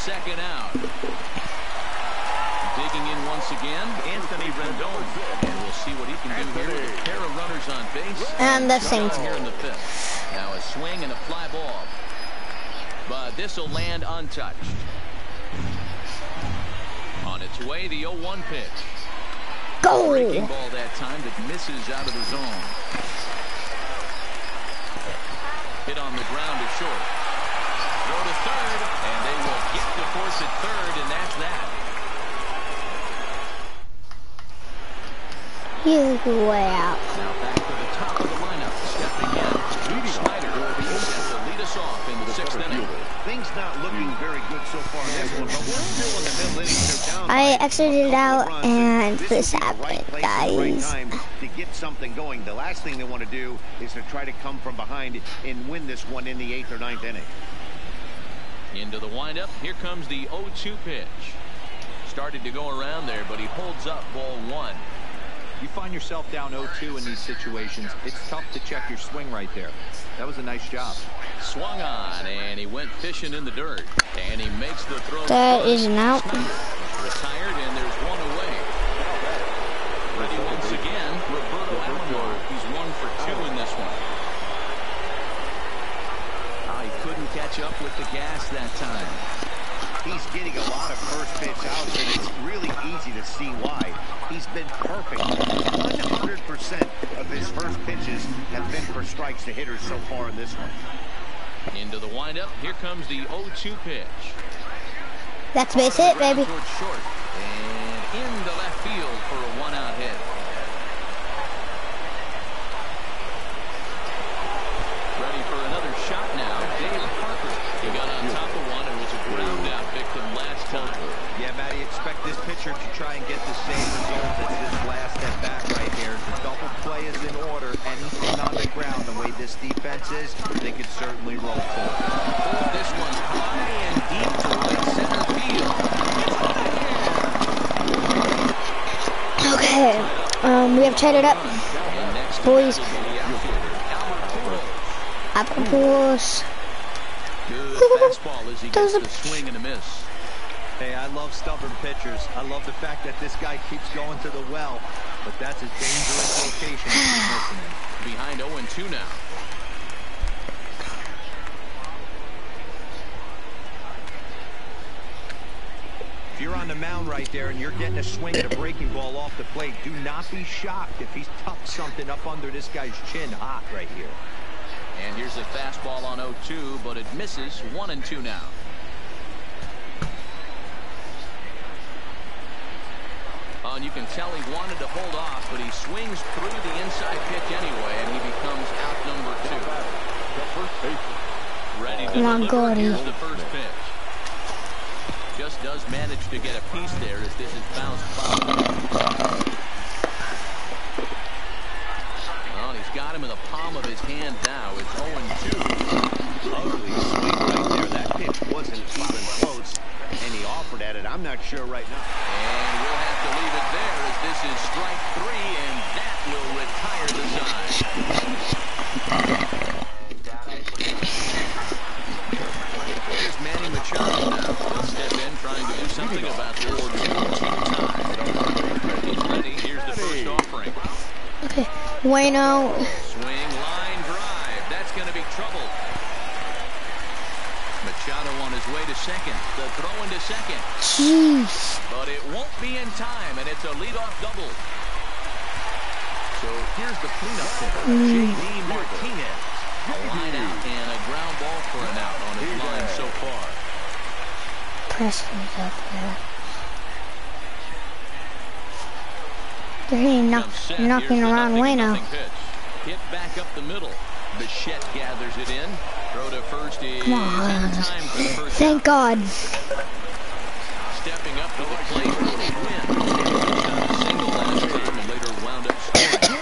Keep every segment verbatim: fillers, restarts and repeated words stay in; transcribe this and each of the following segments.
second out. Digging in once again, Anthony Rendon. And we'll see what he can do here with a pair of runners on base. And the same here in the fifth. Now a swing and a fly ball. But this will land untouched. On its way, the oh one pitch. Go! Breaking ball that time that misses out of the zone. Hit on the ground to short. Throw to third, and they will get to force at third, and that's that. He's way out. Now back to the top of the lineup, stepping in. Snyder will be set to lead us off in the sixth inning. Things not looking very good so far in this one, but we're still in the middle innings. They're down. I exited out and this happened, guys. To get something going, the last thing they want to do is to try to come from behind and win this one in the eighth or ninth inning. Into the windup, here comes the oh two pitch. Started to go around there, but he holds up ball one. You find yourself down oh two in these situations, it's tough to check your swing right there. That was a nice job. Swung on, and he went fishing in the dirt. And he makes the throw. That is an out. Retired, and there's one away. Ready once again, Roberto Alomar. He's one for two in this one. Oh, he couldn't catch up with the gas that time. He's getting a lot of first pitch outs, and it's really easy to see why. He's been perfect. one hundred percent of his first pitches have been for strikes to hitters so far in this one. Into the windup, here comes the oh two pitch. That's base hit, baby. Short, and into left field for a one-out hit. Ready for another shot now. Dave Parker. He got on top of one and was a ground-out victim last time. Yeah, Matty, expect this pitcher to try and get the same result as this last at-bat right here. The double play is in order. Anything on the ground, the way this defense is, they could certainly roll forward. Oh, this one's high and deep to right center field. Okay, um, we have tied it up, boys. Apples. Good fastball as he gets the swing and a miss. Hey, I love stubborn pitchers. I love the fact that this guy keeps going to the well, but that's a dangerous location if he's missing it. Behind oh and two now. If you're on the mound right there and you're getting a swing at a breaking ball off the plate, do not be shocked if he's tucked something up under this guy's chin hot right here. And here's a fastball on oh two, but it misses. One and two now. Oh, and you can tell he wanted to hold off, but he swings through the inside pitch anyway, and he becomes out number two. Ready to Come on, deliver. Gordy. Here's the first pitch. Just does manage to get a piece there as this is bounced foul. Well, he's got him in the palm of his hand now. It's oh and two. Ugly swing right there. That pitch wasn't even close, and he offered at it. I'm not sure right now. And we'll have to leave it there as this is strike three, and that will retire the side. Here's Manny Machado now. He'll step in trying to do something about this. He's ready. Here's the first offering. Okay, Bueno. Swing, line drive. That's going to be trouble. Machado on his way to second. The throw into second. Jeez. But it won't be in time, and it's a leadoff double. So here's the cleanup hitter, Mm. J D Martinez. A line out and a ground ball for an out on his line so far. Preston's up there. They're hitting knock, Set. knocking Here's the around nothing, way now. nothing pitch. Hit back up the middle. Bichette gathers it in. Throw to first is Come in on. time for the first Thank out. God. Stepping up to the plate for the win. Got a single last time and later wound up scoring.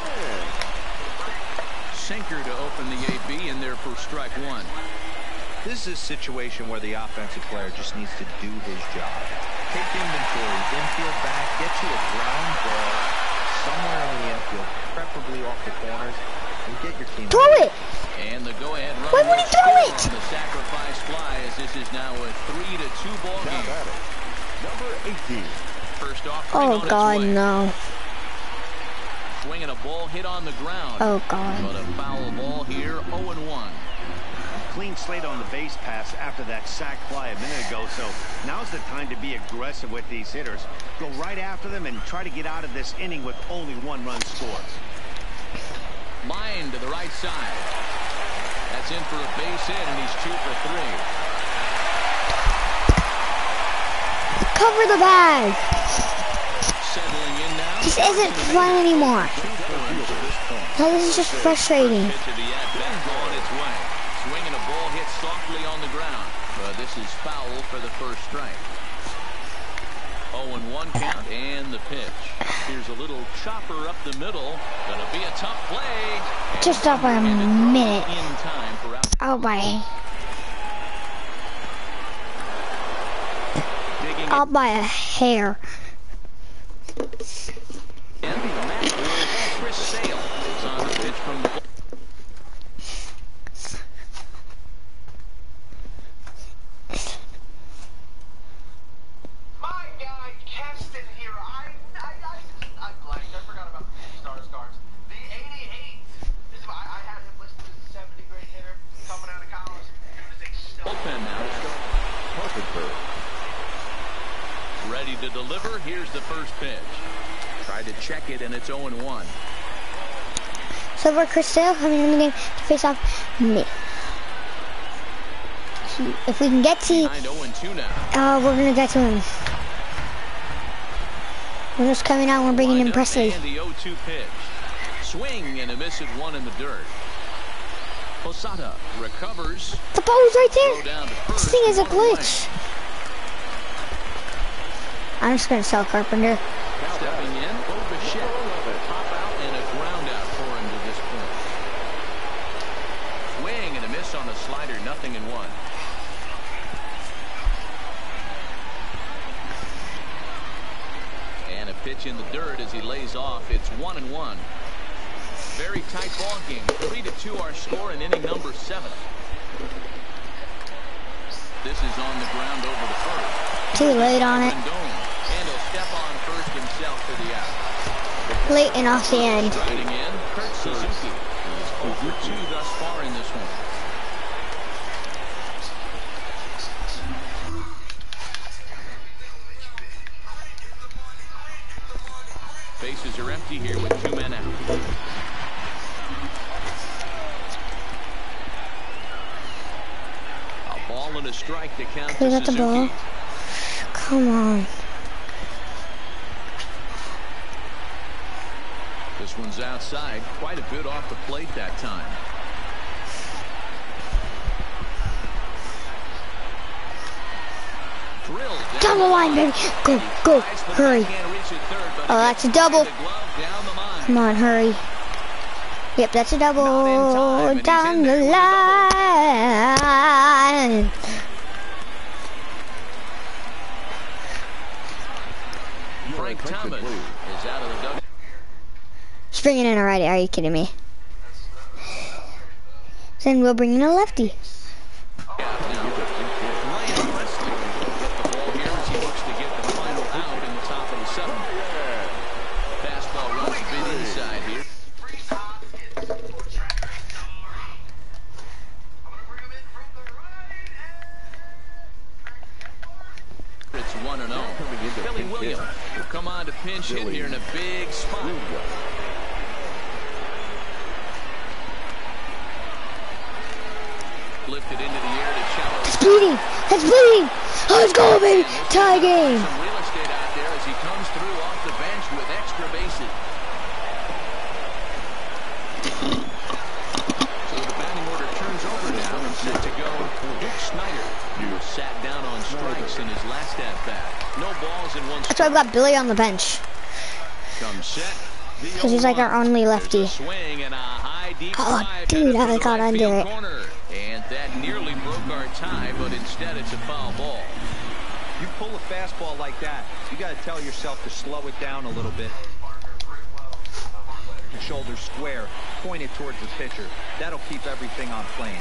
Sinker to open the A B in there for strike one. This is a situation where the offensive player just needs to do his job. Take inventory, infield back, get you a ground ball somewhere in the infield, preferably off the corners, Get your team. Throw it. And the go-ahead run. Why would he throw will it? score on the sacrifice fly, as this is now a three to two ball Now game. batting, number eighteen. First off, Oh God, no. Swinging a ball hit on the ground. Oh God. But a foul ball here, oh and one. Clean slate on the base pass after that sac fly a minute ago, so now's the time to be aggressive with these hitters. Go right after them and try to get out of this inning with only one run scored. Line to the right side. That's in for a base hit, and he's two for three. Cover the bag. Settling in now. This isn't fun anymore. No, this is just frustrating. Pitch of the at-bat on its way. Swinging a ball hit softly on the ground. But this is foul for the first strike. oh and one count, and the pitch. Here's a little chopper up the middle. Gonna be a tough play. And Just stop for a minute. in time for out. Oh by, Digging out by a hair. in. Matt Chris Sale is on the pitch from the. My guy, Keston here. I, I, I, I blanked. I forgot about the stars cards. The eighty-eight. This is, I, I had him listed as a seventy grade hitter coming out of college. Dude is a stud. Bullpen now. Parkersburg. Ready to deliver. Here's the first pitch. Tried to check it, and it's oh and one. So for Crystal coming in the game to face off me. If we can get to, Behind oh and two now. uh, we're gonna get to him. We're just coming out and we're bringing in Wind up Presley. And the oh two pitch. Swing and a miss at one in the dirt. Posada recovers. The ball's right Throw there. down to This first. thing is a One away. glitch. I'm just gonna sell Carpenter. Stepping in, Bo Bichette. Pop out and a ground out for him to this point. Swing and a miss on a slider, nothing in one. And a pitch in the dirt as he lays off. It's one and one. Very tight ball game. Three to two our score in inning number seven. This is on the ground over the first. Too late on it. Rendon. And he'll step on first himself for the out. Late and off the end. Riding in, Kurt Suzuki. He's oh for two thus far in this one. Bases are empty here with two men out. A ball and a strike to count We to got the Suzuki. ball. Come on. This one's outside, quite a bit off the plate that time. Drilled Down the line, baby. Go, go, hurry. Can't reach it third, but Oh, that's a double. the glove down the line. Come on, hurry. Yep, that's a double. Not in time, and he's Down in the there with a line. Frank Thomas is out of the dugout. He's bringing in a righty. Are you kidding me? Then we'll bring in a lefty. Ryan Presley get the ball here as he looks to get the final out in the top of the seventh. Fastball runs a bit inside here. Freeze Hopkins. Tracker star. I'm going to bring him in from the right. It's one and oh. Billy Williams will come on to pinch hit here in a big spot. Lifted into the air to shallow. It's bleeding. It's bleeding. Let's go, baby. Tie game. Some real estate out there as he comes through off the bench with extra bases. So the batting order turns over now and set to go. Duke Snyder, who sat down on strikes in his last at bat. No balls in one. That's why I've got Billy on the bench. Come set. Because he's like our only lefty. Swing and a high deep Oh, drive dude, headed I for the got right under field it. corner. And that nearly broke our tie, but instead it's a foul ball. You pull a fastball like that, you got to tell yourself to slow it down a little bit. Your shoulders square. point it towards the pitcher. That'll keep everything on plane.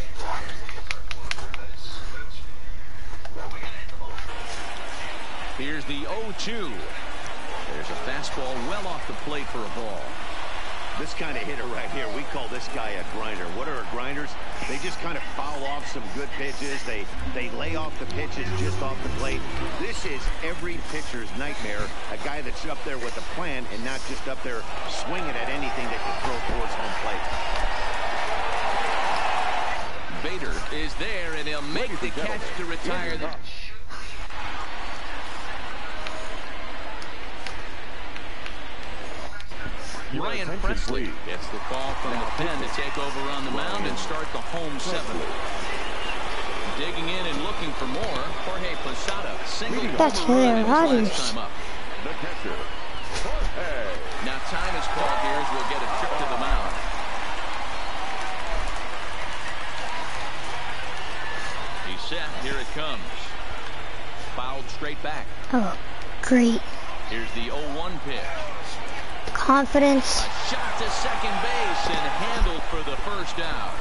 Here's the oh two. There's a fastball well off the plate for a ball. This kind of hitter right here, we call this guy a grinder. What are grinders? They just kind of foul off some good pitches. They they lay off the pitches just off the plate. This is every pitcher's nightmare. A guy that's up there with a plan and not just up there swinging at anything that can throw towards home plate. Bader is there, and he'll make the catch to retire the... Ryan Presley gets the call from the pen to take over on the mound and start the home seventh. Digging in and looking for more, Jorge Posada single That's home run in his hilarious. last time up. The catcher, Jorge. Now time is called here as we'll get a trip to the mound. He's set. Here it comes. Fouled straight back. Oh, great. Here's the oh one pitch. Confidence. A shot to second base and handled for the first out.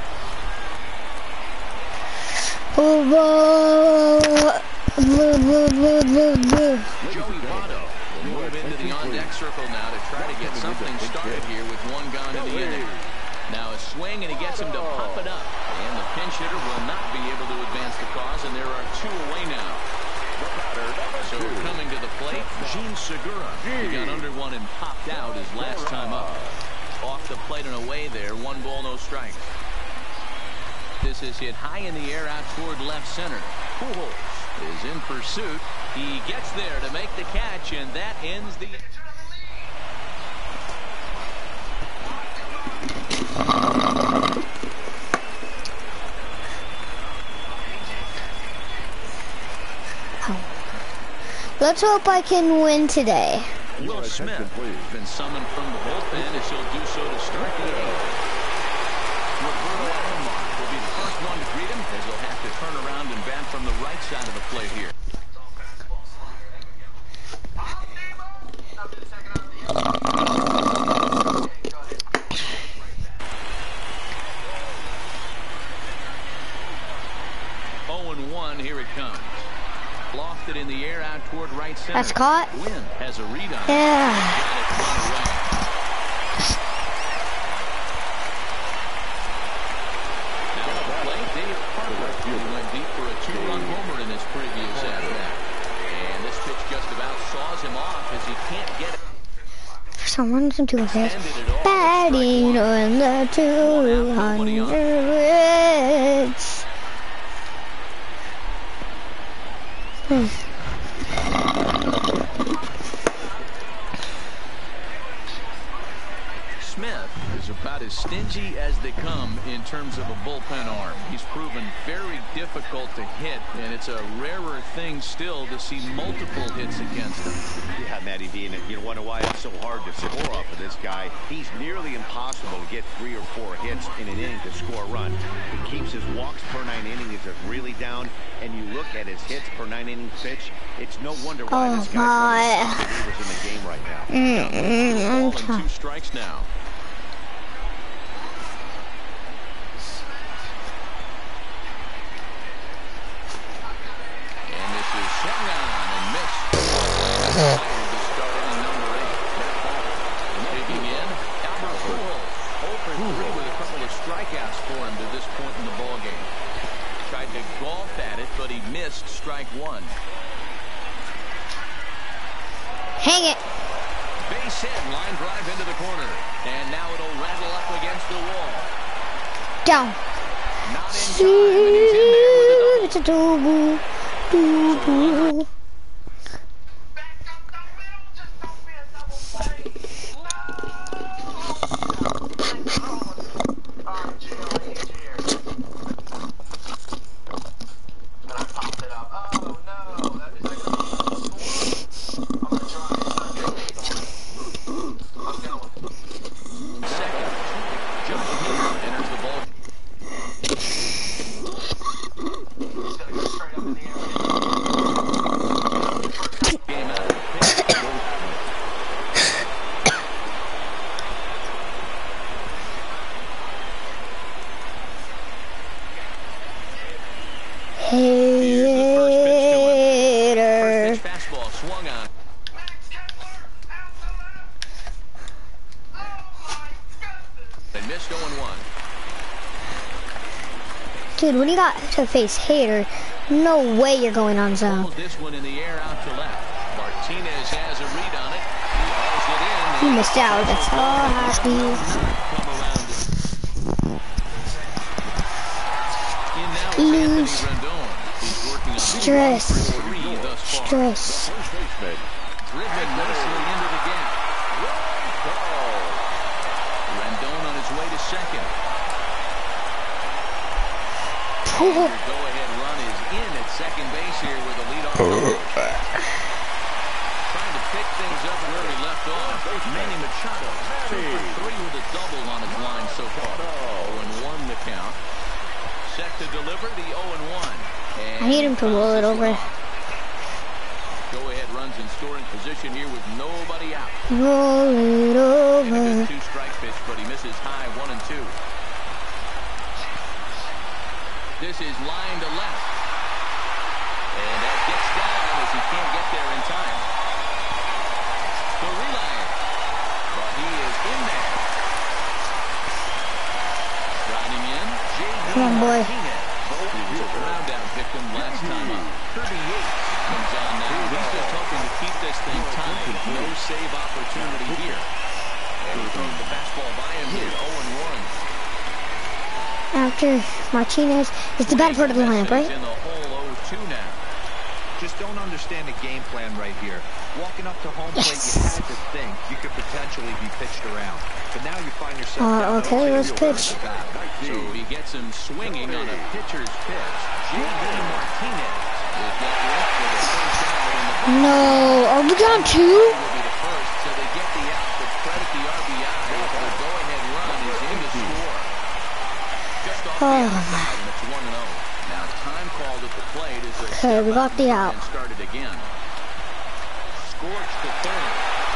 Boo, boo, boo, boo, boo, boo, boo. Joey Votto will move into the on-deck circle now to try to get something started here with one gone to the inning. Now a swing and he gets him to pop it up. And the pinch hitter will not be able to advance the cause, and there are two away now. So coming to the plate, Gene Segura. He got under one and popped out his last time up. Off the plate and away there, one ball, no strike. This is hit high in the air out toward left center. Pujols is in pursuit. He gets there to make the catch, and that ends the... Let's hope I can win today. Will Smith has been summoned from the bullpen as he'll do so to start the eighth. Roberto Alomar will be the first one to greet him as he'll have to turn around and bat from the right side of the plate here. oh and one, here it comes. Lofted in the air out toward right center. That's caught. Wynn has a read on it. Yeah. Got it one away. Now at the plate, Dave Parker. He went deep for a two-run homer in his previous at-bat. And this pitch just about saws him off as he can't get it. For some reason, to this batting on the two hundreds. Hmm. Smith is about as stingy as they come in terms of a bullpen arm. He's proven very difficult to hit, and it's a rarer thing still to see multiple hits against him. Yeah, Matty V, and you wonder why it's so hard to score off of this guy. He's nearly impossible to get three or four hits in an inning to score a run. He keeps his walks per nine innings really down, and you look at his hits per nine innings pitch. It's no wonder why Oh, this guy's my. one of the top hitters in the game right now. Mm, mm, I'm Ball and t- two strikes now. And this is swung on and missed. To start inning number eight. Taking in Albert Pujols. oh for three with a couple of strikeouts for him to this point in the ballgame. Tried to golf at it, but he missed strike one. Hang it. Base hit, line drive into the corner. And now it'll rattle up against the wall. Down. Not in time, and he's in there with a double. It's a double. Doo, doo. Back up the middle, just don't be a double play. No! Alright, Gio, I need you here. And I popped it up. Oh no! That, is that gonna be a score? I'm gonna try it. I'm going. Second, Josh Hader enters the ball. He's gonna go straight up in the air. Dude, when you got to face Hater, no way you're going on zone. Pulls this one in the air out to left. Martinez has a read on it. He hauls it in. You missed out. That's all happy. Come around it. In now is Lose. Anthony Rendon. He's working on Stress. three thus far. Stress. First baseman. Driven nicely into the gap. Rendon on his way to second. Oh. Your go-ahead run is in at second base here with a leadoff. Trying to pick things up where he left off. Manny Machado, two for three with a double on his line so far. oh and one the count. Set to deliver the oh and one. I need him to roll it over. Go-ahead runs in scoring position here with nobody out. Roll it And a over. good two-strike pitch, but he misses high one and two. This is line to left. And that gets down as he can't get there in time. The relay. But he is in there. Riding in. J D Come on, boy. Martinez. He was a ground down victim last time up. Kirby Yates comes on now. He's just hoping to keep this thing tied. No save opportunity here. And he throws the fastball by him here. oh and one. After Martinez is the better part of the lineup, right? In the hole oh two now. Just don't understand the game plan right here. Walking up to home plate, Yes. you had to think you could potentially be pitched around. But now you find yourself Uh, down okay, oh let's two pitch. at the bat. So he gets him swinging on a pitcher's pitch. J D Martinez is got left with a first out in the ball. No, are we down two? Will be the first, so they get the out, but credit the R B I. The go-ahead run is in to score. Just off the Oh. outside, and it's one and oh. Now time called at the plate as they Okay, we got the out. and started again. Scorched to third.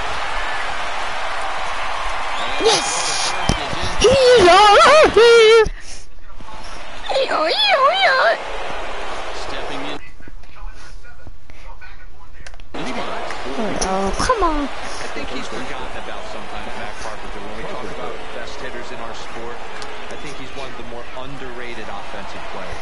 And Yes! the first is in. He's all here. Yo, yo, yo. Stepping in. Oh, come on. I think he's forgotten about sometimes, Matt Carpenter. When we talk about best hitters in our sport, I think he's one of the more underrated offensive players.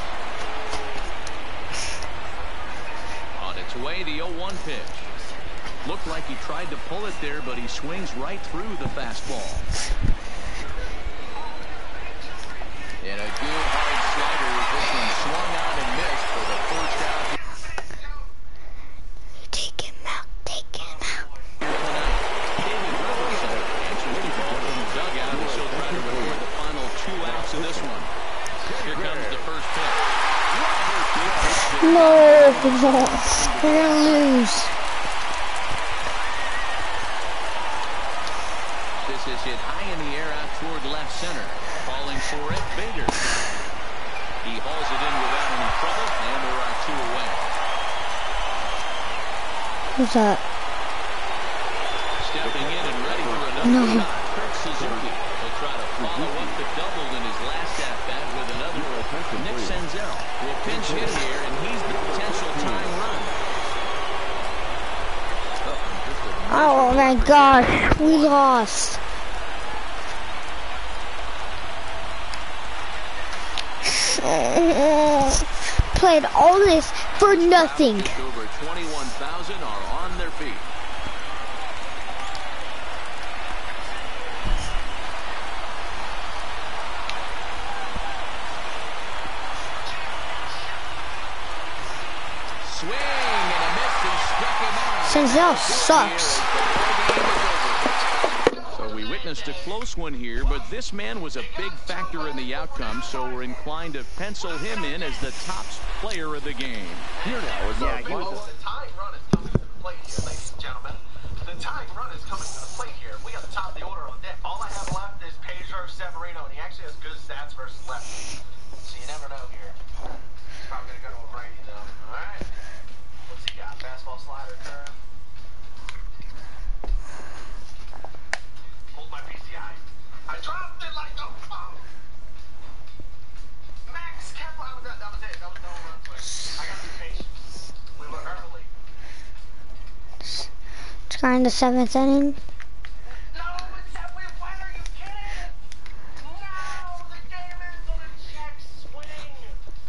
On its way, the oh one pitch. Looked like he tried to pull it there, but he swings right through the fastball. And a good hard slider as this one swung on and missed for the first out. Take him out. Take him out. David Robertson answers the call from the dugout, and she'll try to record the final two outs of this one. Here comes the first pitch. No, we're gonna lose. This is hit high in the air out toward left center. Calling for it, Bader. He hauls it in without any trouble, and there are two away. Who's that? Stepping in and ready for another No. shot. Kurt Suzuki will try to follow up the double in his last at-bat with another. Nick Senzel will pinch hit here, and he's the potential tying run. Oh my gosh, we lost. Played all this for nothing. Just over twenty-one thousand are on their feet. Swing and a miss, and struck him out. Senzel sucks. So we witnessed a close one here, but this man was a big factor in the outcome, so we're inclined to pencil him in as the top player of the game. Here now is our Yeah, he final. was The tying run is coming to the plate here, ladies and gentlemen. The tying run is coming to the plate here. We got the top of the order on deck. All I have left is Pedro Severino, and he actually has good stats versus lefty. So you never know here. He's probably going to go to a righty, though. All right. What's he got? Fastball, slider, curve. Hold my P C I. I dropped it like a phone. Max Kepler. That, that was it. That was no run quick. I got some patience. We were early. Scoring the seventh inning. No, it's that we win. Are you kidding? No, the game ends on a check swing.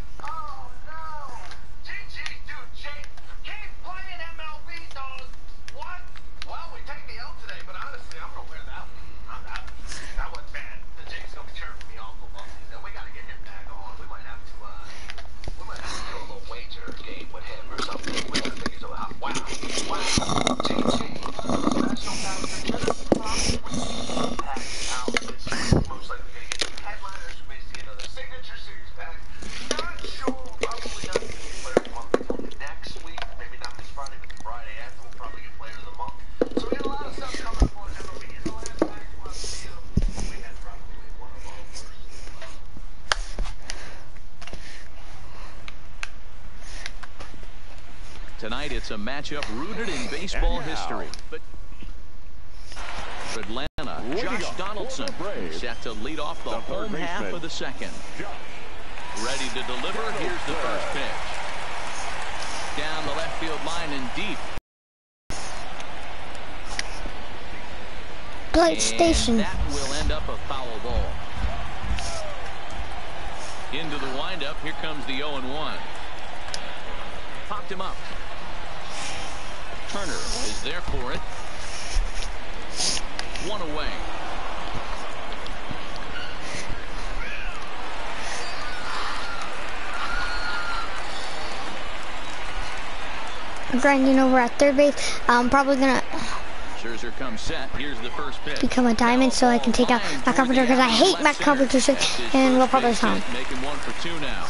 tonight it's a matchup rooted in baseball history. But for Atlanta, Josh Donaldson set to lead off the home half of the second. Ready to deliver. Here's the first pitch. Down the left field line and deep. Plate station. That will end up a foul ball. Into the windup. Here comes the oh and one. Popped him up. Turner is there for it. One away. I'm grinding over at third base. I'm probably gonna Scherzer comes set. Here's the first pitch. become a diamond so I can take out Matt Carpenter because I hate Matt Carpenter and we'll probably sound. Making one for two now.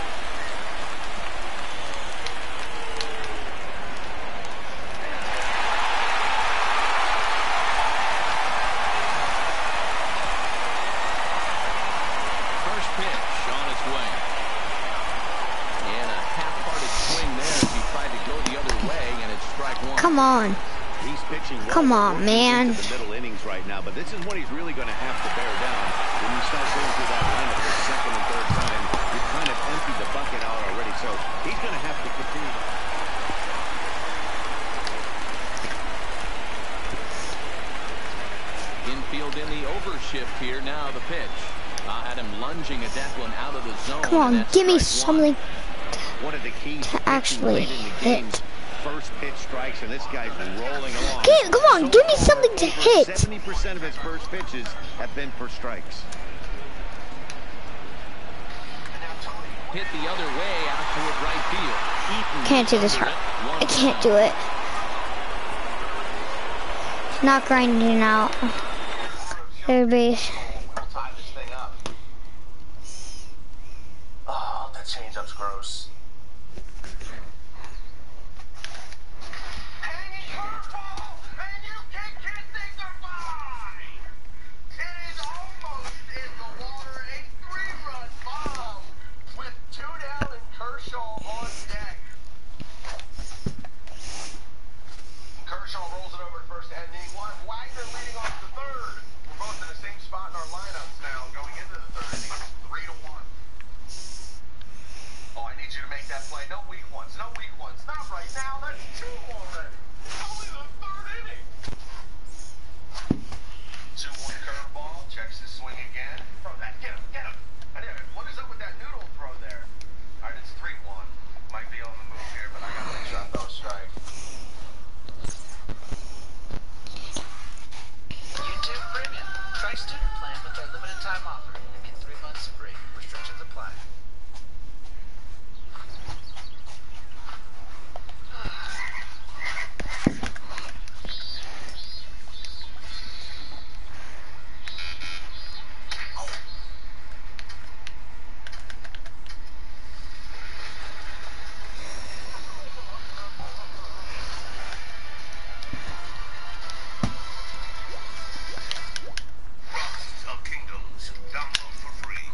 First pitch on its way. And a half-hearted swing there as he tried to go the other way, and it's strike one. Come on. He's pitching well. Come on, man. The middle innings right now, but this is what he's really going to have to bear down. When you start going through that lineup for the second and third time, you kind of emptied the bucket out already, so he's going to have to continue. Infield in the overshift here. Now the pitch. Uh, had him lunging at that one out of the zone. Come on, give me something One of the keys to actually hit. First pitch strikes, and this guy's rolling along. Give, come on, give me something to hit. seventy percent of his first pitches have been for strikes. Hit the other way out toward right field. Eaton Can't do this hard. I can't do it. It's not grinding out. Third base. We'll tie this thing up. Oh, that changeup's gross. Hanging curveball, and you can kiss it goodbye. It is almost in the water, a three-run bomb with two down and Kershaw on deck. Kershaw rolls it over to first, and the Wagner leading off the third. We're both in the same spot in our lineups now, going into the third inning, three to one. Oh, I need you to make that play. No weak ones, no weak ones. Not right now. That's two already. It's only the third inning. two one curveball. Checks his swing again. Throw that. Get him. Get him. I did it. What is up with that noodle throw there? All right, it's three one. Might be on the move here, but I got to make sure I throw a strike. YouTube Premium. Try student plan with our limited time offer and get three months free. Restrictions apply. Rise of Kingdoms. Download for free.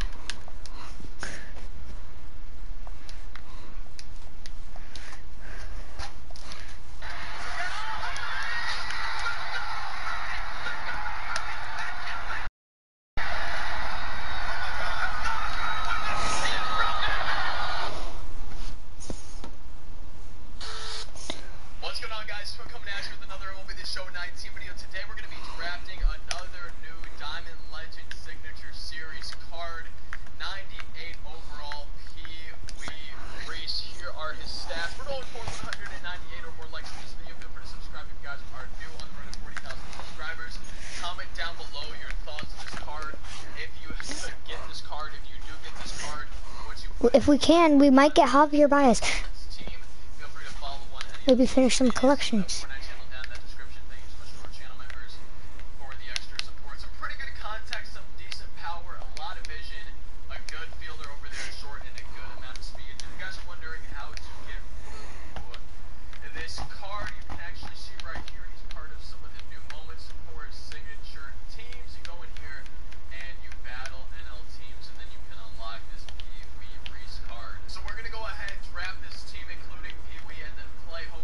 What's going on, guys? We're coming at you with another M L B The Show nineteen video. Today we're going to be drafting another new Diamond Legend Signature Series card. ninety-eight overall Pee Wee Reese. Here are his stats. We're going for one hundred ninety-eight or more likes in this video. Feel free to subscribe if you guys are new on the road to forty thousand subscribers. Comment down below your thoughts on this card. If you get this card, if you do get this card, what you If we can, we might get Javier Baez. team, feel free to follow one any Maybe finish some collections. Fortnite channel down in that description. Thank you so much to our channel members for the extra support. Some pretty good context, some decent power, a lot of vision, a good fielder over there short, and a good amount of speed. If you guys are wondering how to get this card, you can actually see right here. He's part of some of the new moments for his signature teams. You go in here and you battle N L teams, and then you can unlock this Pee Wee Reese card. So we're gonna go ahead and draft this team, including Pee Wee, and then play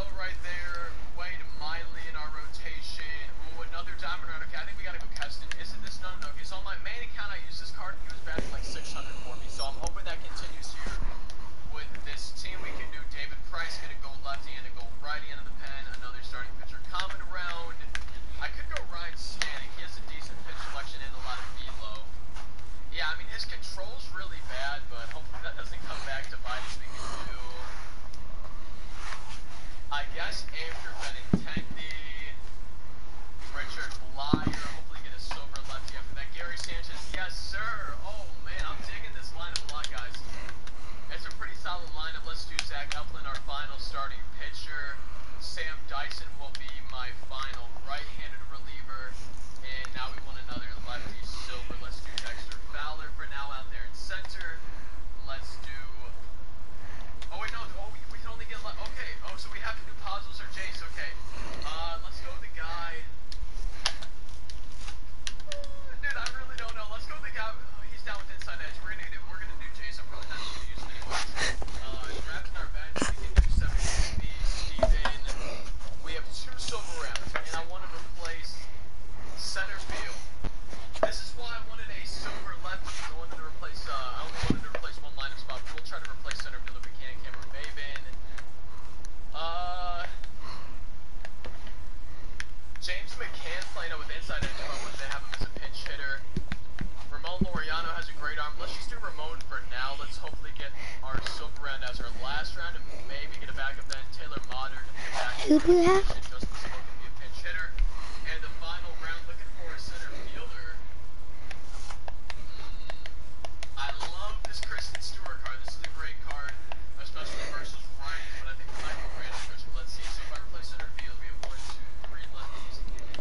right there. Wade Miley in our rotation. Ooh, another diamond run. Okay, I think we gotta go Keston. Is it this? No, no, no. Okay, so on my main account, I use this card. He was batting like six hundred for me. So I'm hoping that continues here. With this team, we can do David Price, get a goal lefty and a goal righty into the pen. Another starting pitcher coming around. I could go Ryan Stanek. He has a decent pitch selection and a lot of velo. Yeah, I mean, his control's really bad, but hopefully that doesn't come back to bite us. We can do, I guess, Andrew Benintendi, Richard Blyer, hopefully get a silver lefty after that. Gary Sanchez, yes, sir. Oh, man, I'm digging this lineup a lot, guys. It's a pretty solid lineup. Let's do Zach Eflin, our final starting pitcher. Sam Dyson will be my final right-handed reliever. And now we want another lefty silver. Let's do Dexter Fowler for now out there in center. Let's do... Oh, wait, no. Oh, we, we can only get... Le okay. Oh, so we have to do Puzzles or Jace. Okay. Uh, let's go with the guy... Dude, I really don't know. Let's go with the guy... Oh, he's down with inside edge. We're gonna do, we're gonna do Jace. I'm probably not gonna use it anyway. Uh, drafting our bench. We can do seventy B, Steven. We have two silver rounds, and I want to replace center field. This is why I wanted a silver lefty. I wanted to replace, uh, I only wanted to replace one lineup spot, but we'll try to replace center field if we can. Cameron Maven. Uh, James McCann playing it with inside edge, but I wanted to have him as a pinch hitter. Ramon Laureano has a great arm. Let's just do Ramon for now. Let's hopefully get our silver round as our last round and maybe get a backup then. Taylor Modern to be a backup. Who do you have? Justin Smoke can be a pinch hitter. And the final round, looking for a center fielder. I love this Kristen Stewart card. This is a great card, especially versus righties, but I think we might go random pitcher. Let's see. So if I replace center field, we have one, two, three lefties.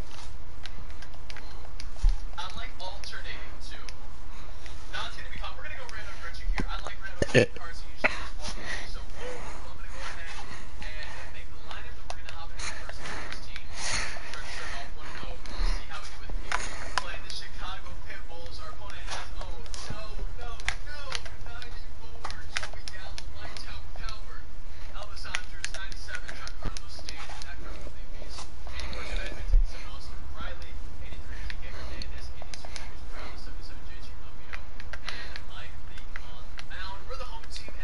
I like alternating too. No, it's gonna be fun. We're gonna go random pitcher here. I like random pitcher cards. Usually just walk away. So I'm gonna go ahead and make the lineup that we're gonna hop into first and first team. Try to start off one and oh. See how we do with people. Playing the Chicago Pitbulls. Our opponent has oh no no no ninety forward. Joey Gallo, Lightout Power. Elvis Andrews, ninety-seven. Giancarlo Stanton. That card will leave these. eighty-four Jed Edmonton, seven Austin Riley, eighty-three Kike Hernandez, eighty-two Marcus Brown, seventy-seven J G Romeo, and Mike Lee on the mound. We're the home team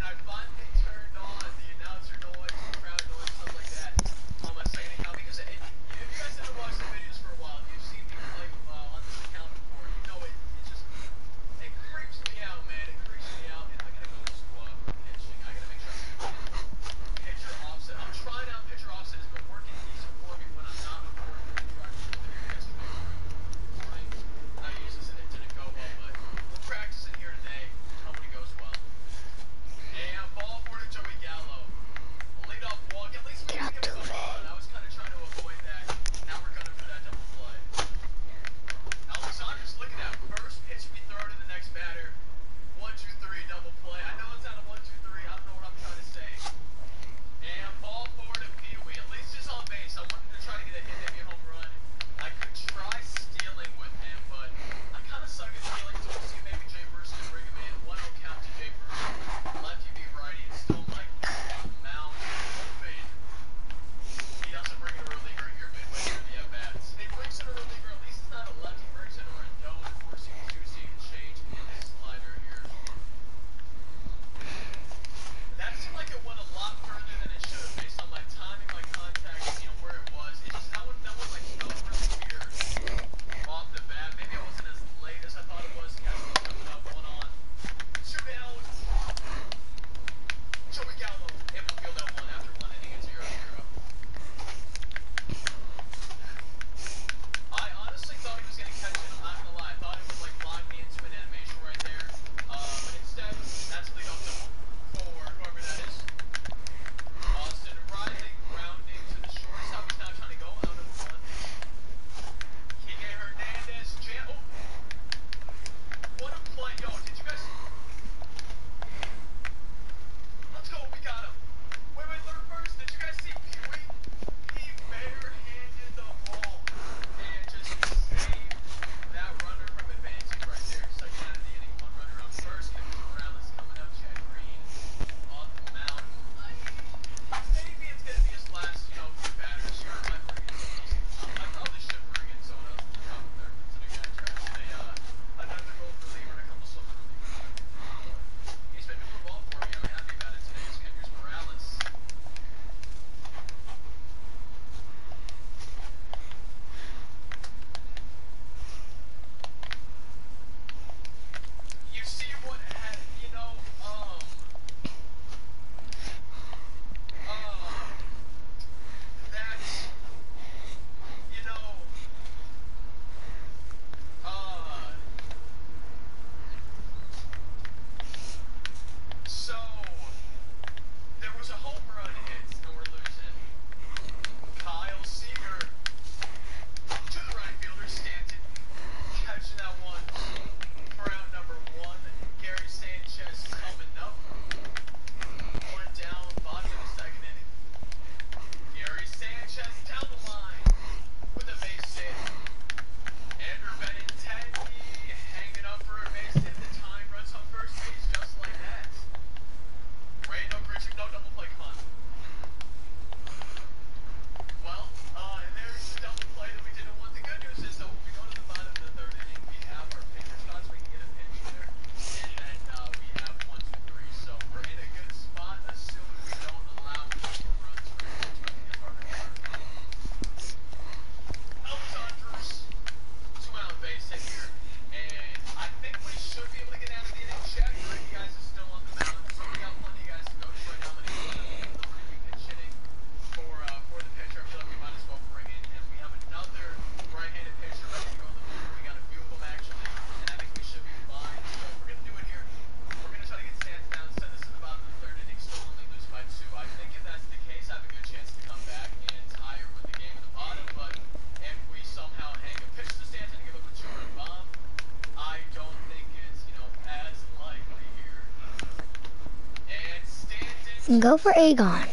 can go for Aegon.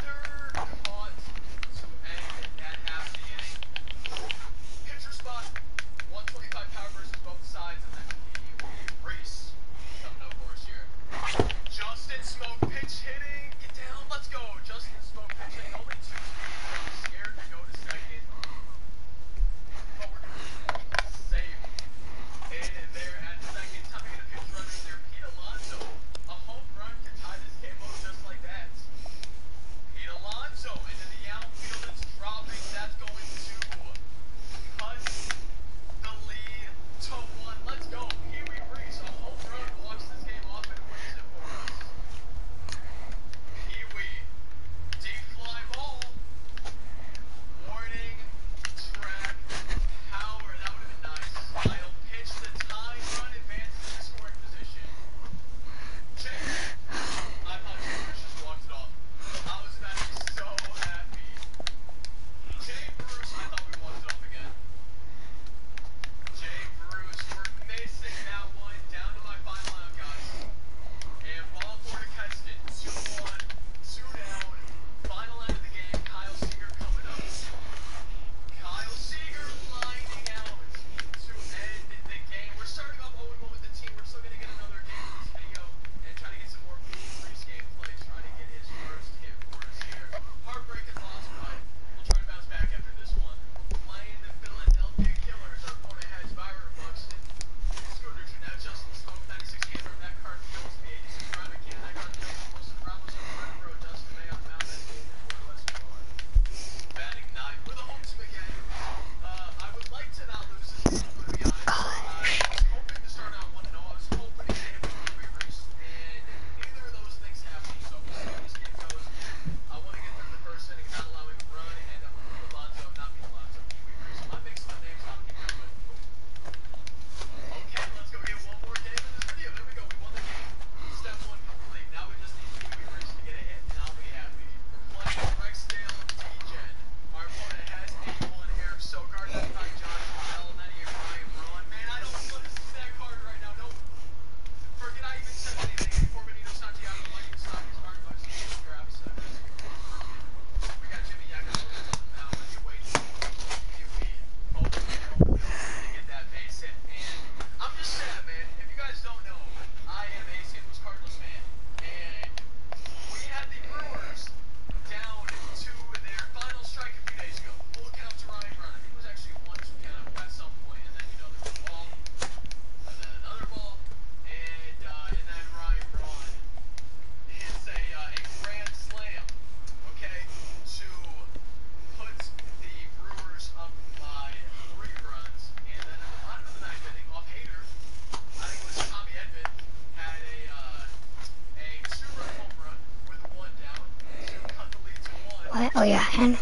What? Oh yeah, and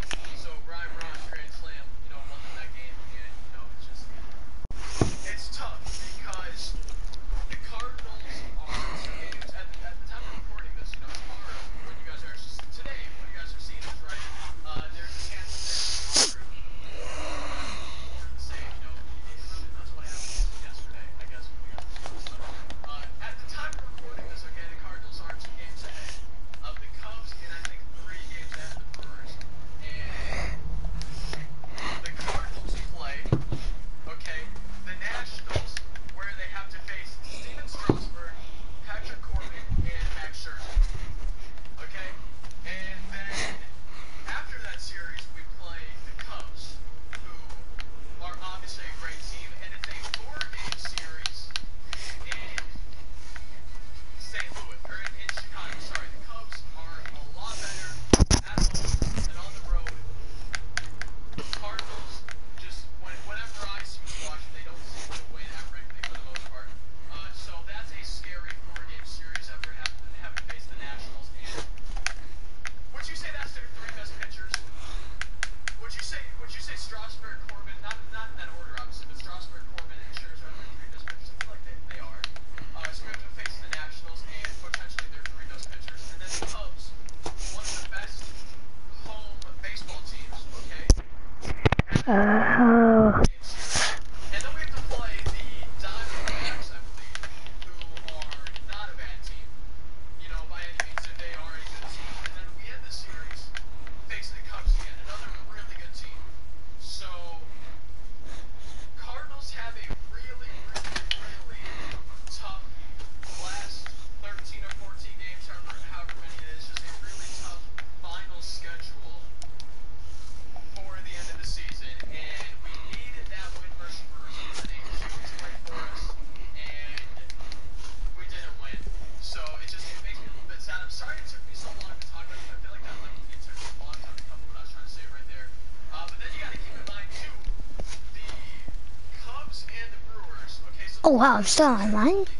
oh. Oh wow, I'm still online.